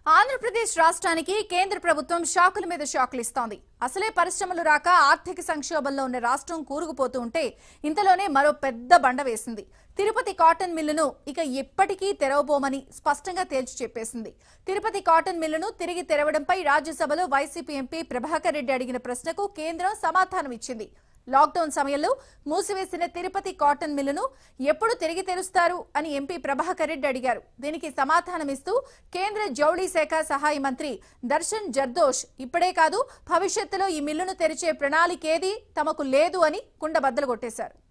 ఆంధ్రప్రదేశ్ రాష్ట్రానికి కేంద్ర ప్రభుత్వం షాకుల మీద షాకులు ఇస్తోంది. అసలే పరిశ్రమలు రాక ఆర్థిక సంక్షోభంలో ఉన్న రాష్ట్రం కూరుకుపోతూ ఉంటే ఇంతలోనే మరో పెద్ద బండ వేసింది. తిరుపతి కాటన్ మిల్లును ఇక ఎప్పటికీ తెరవబోమని స్పష్టంగా తేల్చి చెప్పేసింది. తిరుపతి కాటన్ మిల్లును తిరిగి తెరవడంపై రాజ్యసభలో వైసీపీ ఎంపీ ప్రభాకర్ రెడ్డి అడిగిన ప్రశ్నకు కేంద్రం సమాధానం ఇచ్చింది. లాక్డౌన్ సమయంలో మూసివేసిన తిరుపతి కాటన్ మిల్లును ఎప్పుడు తిరిగి తెరుస్తారు అని ఎంపీ ప్రభాకర్ రెడ్డి అడిగారు. దీనికి సమాధానమిస్తూ కేంద్ర జౌళి శాఖ సహాయ మంత్రి దర్శన్ జర్దోష్ ఇప్పుడే కాదు భవిష్యత్తులో ఈ మిల్లును తెరిచే ప్రణాళికేదీ తమకు లేదు అని కుండబద్దలు కొట్టేశారు.